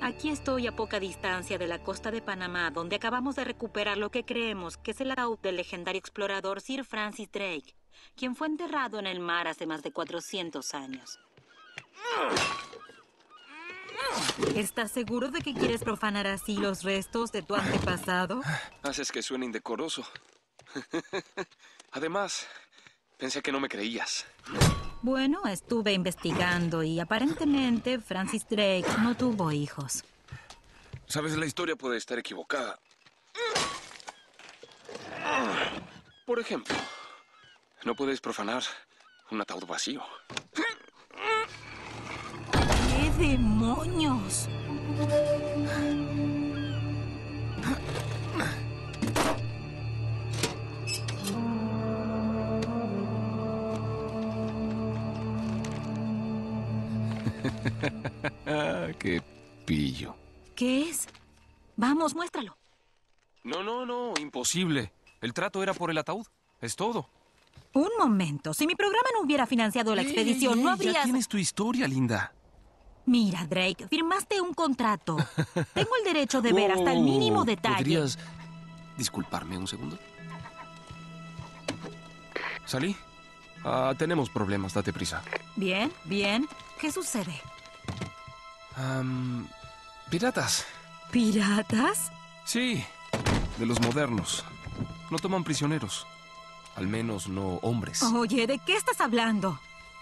Aquí estoy a poca distancia de la costa de Panamá, donde acabamos de recuperar lo que creemos que es el ataúd del legendario explorador Sir Francis Drake, quien fue enterrado en el mar hace más de 400 años. ¿Estás seguro de que quieres profanar así los restos de tu antepasado? Haces que suene indecoroso. Además, pensé que no me creías. Bueno, estuve investigando y aparentemente Francis Drake no tuvo hijos. Sabes, la historia puede estar equivocada. Por ejemplo, no puedes profanar un ataúd vacío. ¡Qué demonios! ¡Qué pillo! ¿Qué es? Vamos, muéstralo. No, imposible. El trato era por el ataúd. Es todo. Un momento. Si mi programa no hubiera financiado la expedición, no habrías... Ya tienes tu historia, linda. Mira, Drake, firmaste un contrato. Tengo el derecho de ver hasta el mínimo detalle. ¿Podrías disculparme un segundo? ¿Salí? Tenemos problemas, date prisa. Bien, bien. ¿Qué sucede? Piratas. ¿Piratas? Sí, de los modernos. No toman prisioneros. Al menos no hombres. Oye, ¿de qué estás hablando?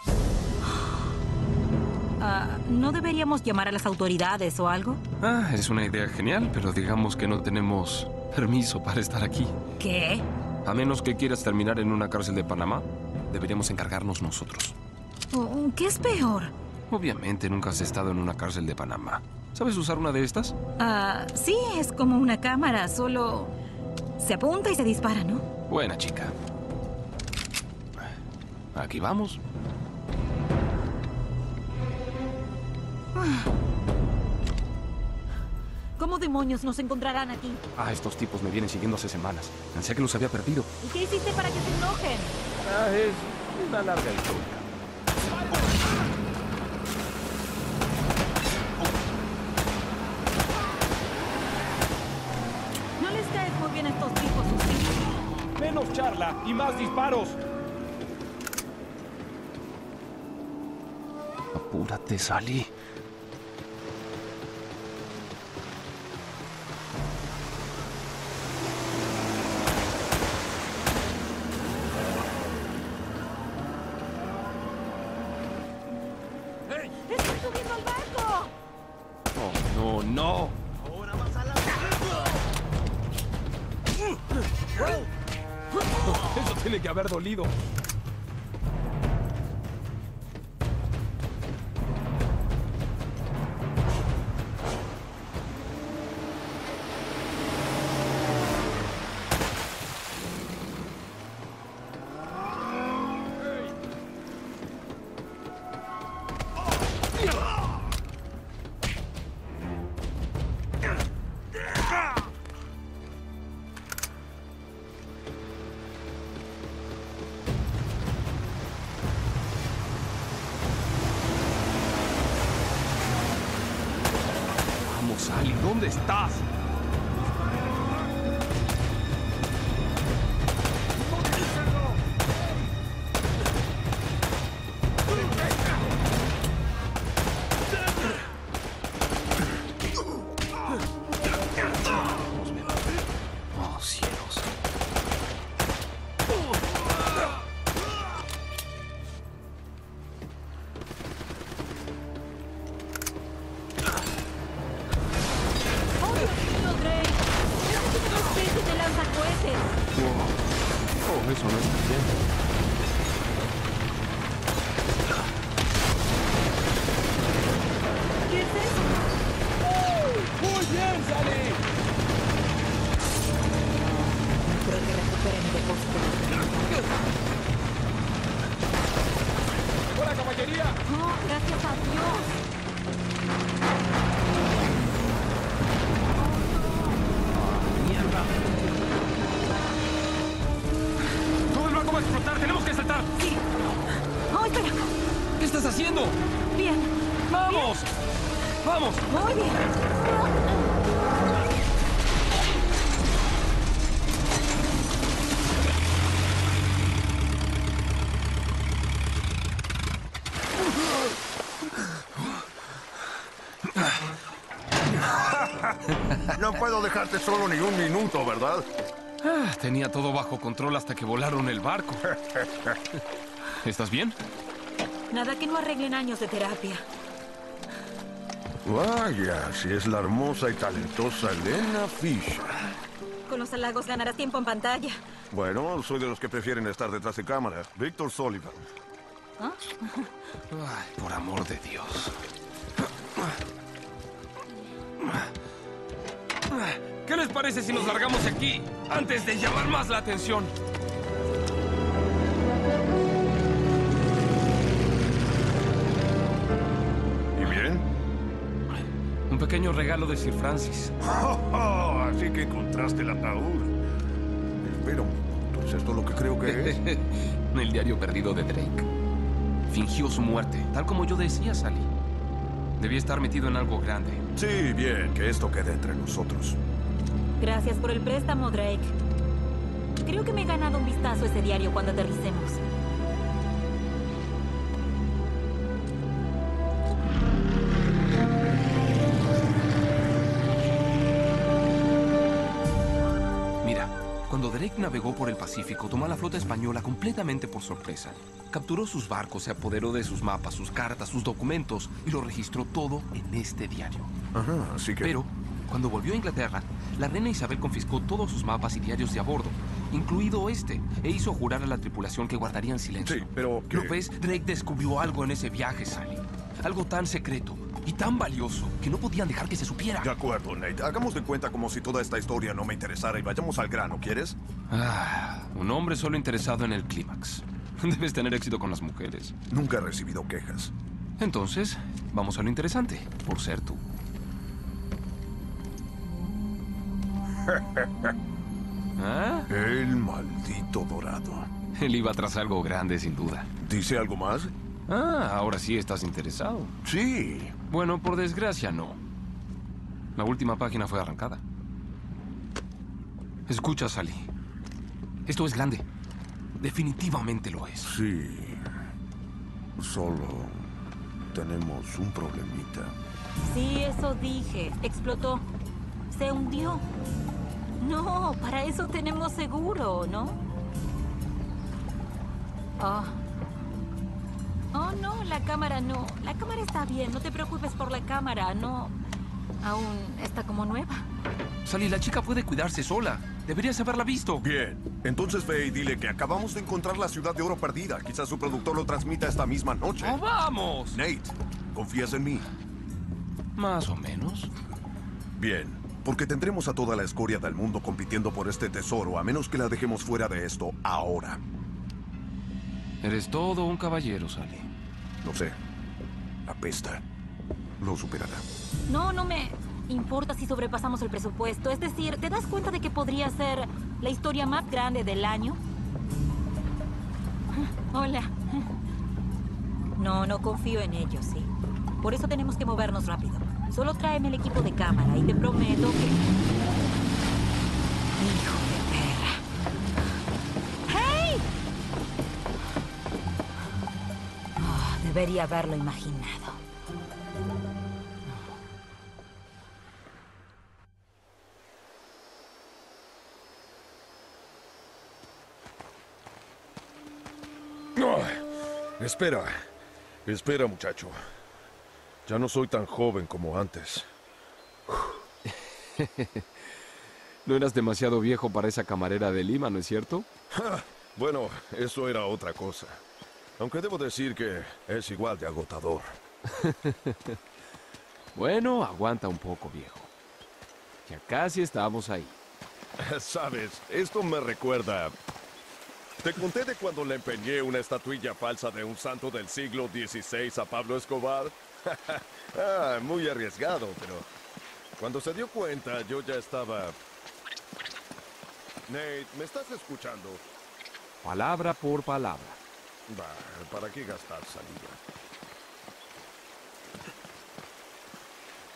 ¿No deberíamos llamar a las autoridades o algo? Es una idea genial, pero digamos que no tenemos permiso para estar aquí. ¿Qué? A menos que quieras terminar en una cárcel de Panamá, deberíamos encargarnos nosotros. ¿Qué es peor? Obviamente nunca has estado en una cárcel de Panamá. ¿Sabes usar una de estas? Sí, es como una cámara, solo se apunta y se dispara, ¿no? Buena chica. Aquí vamos. ¿Cómo demonios nos encontrarán aquí? Estos tipos me vienen siguiendo hace semanas. Pensé que los había perdido. ¿Y qué hiciste para que se enojen? Es una larga historia. No les caes muy bien a estos tipos, ¿sí? Menos charla y más disparos. Apúrate, Sally. ¡Estoy subiendo al barco! Oh, no. Ahora vas a la... Eso tiene que haber dolido. Vamos, Sally, ¿dónde estás? Oh, cielos. Eso no está bien. ¿Qué es eso? ¡Muy bien, Sally! Creo que recupere mi depósito. ¡Hola, caballería! Oh, gracias a Dios. ¡Mierda! ¡Todo el barco va a explotar! ¡Tenemos que saltar! Sí. Oh, espera. ¿Qué estás haciendo? Bien. ¡Vamos! ¡Vamos! Muy bien. No puedo dejarte solo ni un minuto, ¿verdad? Tenía todo bajo control hasta que volaron el barco. ¿Estás bien? Nada que no arreglen años de terapia. Vaya, si es la hermosa y talentosa Elena Fisher. Con los halagos ganarás tiempo en pantalla. Bueno, soy de los que prefieren estar detrás de cámara. Víctor Sullivan. Ay, por amor de Dios. ¿Qué les parece si nos largamos de aquí antes de llamar más la atención? ¿Y bien? Un pequeño regalo de Sir Francis. Así que encontraste el ataúd. Espera un minuto, ¿es esto lo que creo que es? El diario perdido de Drake. Fingió su muerte, tal como yo decía, Sally. Debía estar metido en algo grande. Sí, bien, que esto quede entre nosotros. Gracias por el préstamo, Drake. Creo que me he ganado un vistazo a ese diario cuando aterricemos. Mira, cuando Drake navegó por el Pacífico, tomó a la flota española completamente por sorpresa. Capturó sus barcos, se apoderó de sus mapas, sus cartas, sus documentos y lo registró todo en este diario. Ajá, así que... Pero, cuando volvió a Inglaterra, la reina Isabel confiscó todos sus mapas y diarios de a bordo, incluido este, e hizo jurar a la tripulación que guardarían silencio. Sí, pero... ¿Lo ves? Drake descubrió algo en ese viaje, Sally. Algo tan secreto y tan valioso que no podían dejar que se supiera. De acuerdo, Nate. Hagamos de cuenta como si toda esta historia no me interesara y vayamos al grano, ¿quieres? Un hombre solo interesado en el clímax. Debes tener éxito con las mujeres. Nunca he recibido quejas. Entonces, vamos a lo interesante, por ser tú. ¿Ah? El maldito dorado. Él iba tras algo grande, sin duda. ¿Dice algo más? Ahora sí estás interesado. Sí. Bueno, por desgracia, no. La última página fue arrancada. Escucha, Sally. Esto es grande. Definitivamente lo es. Sí. Solo tenemos un problemita. Sí, eso dije. Explotó. Se hundió. No, para eso tenemos seguro, ¿no? Oh, no, la cámara no. La cámara está bien, no te preocupes por la cámara, no. Aún está como nueva. Sally, la chica puede cuidarse sola. Deberías haberla visto. Bien. Entonces ve y dile que acabamos de encontrar la ciudad de oro perdida. Quizás su productor lo transmita esta misma noche. ¡Oh, vamos! Nate, ¿confías en mí? Más o menos. Bien. Porque tendremos a toda la escoria del mundo compitiendo por este tesoro, a menos que la dejemos fuera de esto ahora. Eres todo un caballero, Sally. No sé. Apesta. Lo superará. No, no me importa si sobrepasamos el presupuesto. Es decir, ¿te das cuenta de que podría ser la historia más grande del año? Hola. No, no confío en ellos, sí. Por eso tenemos que movernos rápido. Solo tráeme el equipo de cámara y te prometo que... ¡Hijo de perra! ¡Hey! Oh, debería haberlo imaginado. Espera. Espera, muchacho. Ya no soy tan joven como antes. No eras demasiado viejo para esa camarera de Lima, ¿no es cierto? Bueno, eso era otra cosa. Aunque debo decir que es igual de agotador. Bueno, aguanta un poco, viejo. Ya casi estamos ahí. Sabes, esto me recuerda... Te conté de cuando le empeñé una estatuilla falsa de un santo del siglo XVI a Pablo Escobar. Muy arriesgado, pero... Cuando se dio cuenta, yo ya estaba... Nate, ¿me estás escuchando? Palabra por palabra. ¿Para qué gastar saliva?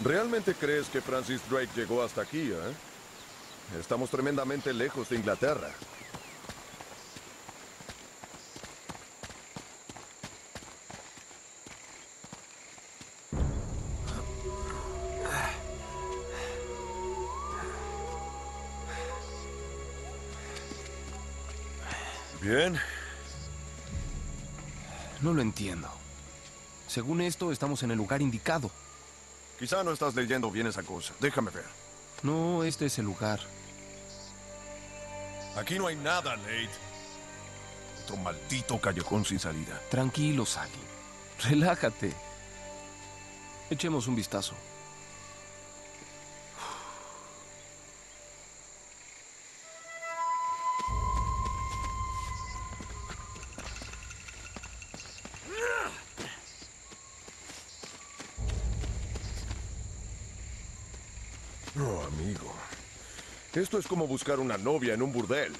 ¿Realmente crees que Francis Drake llegó hasta aquí, eh? Estamos tremendamente lejos de Inglaterra. Bien. No lo entiendo. Según esto, estamos en el lugar indicado. Quizá no estás leyendo bien esa cosa. Déjame ver. No, este es el lugar. Aquí no hay nada, Nate. Otro maldito callejón sin salida. Tranquilo, Sally. Relájate. Echemos un vistazo. Oh, amigo. Esto es como buscar una novia en un burdel.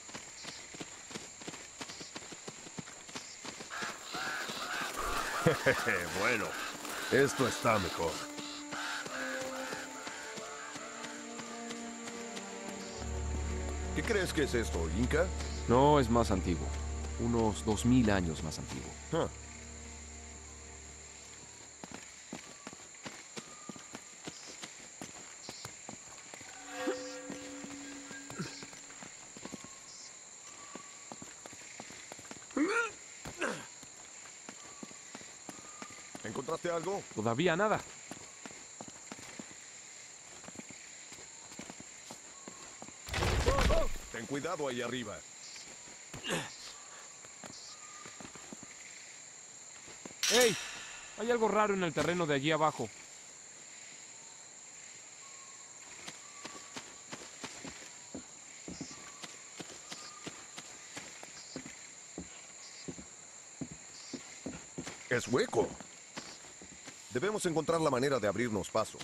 Bueno, esto está mejor. ¿Qué crees que es esto, Inca? No, es más antiguo. Unos 2000 años más antiguo. Ah. ¿Encontraste algo? Todavía nada. Ten cuidado ahí arriba. ¡Ey! Hay algo raro en el terreno de allí abajo. Es hueco. Debemos encontrar la manera de abrirnos paso.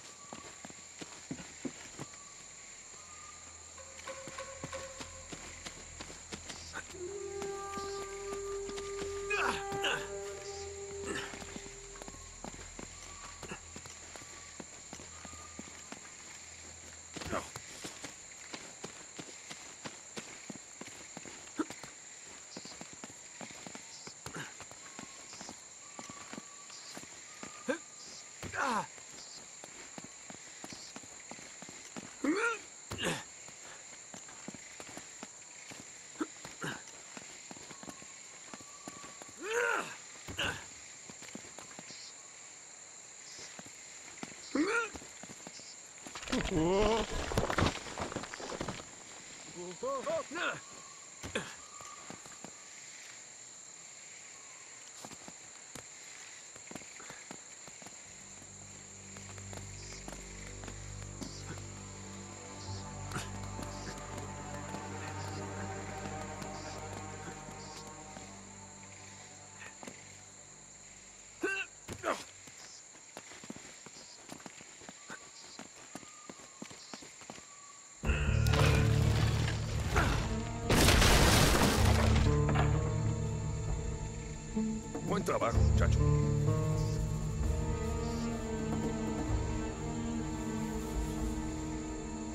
Buen trabajo, muchacho.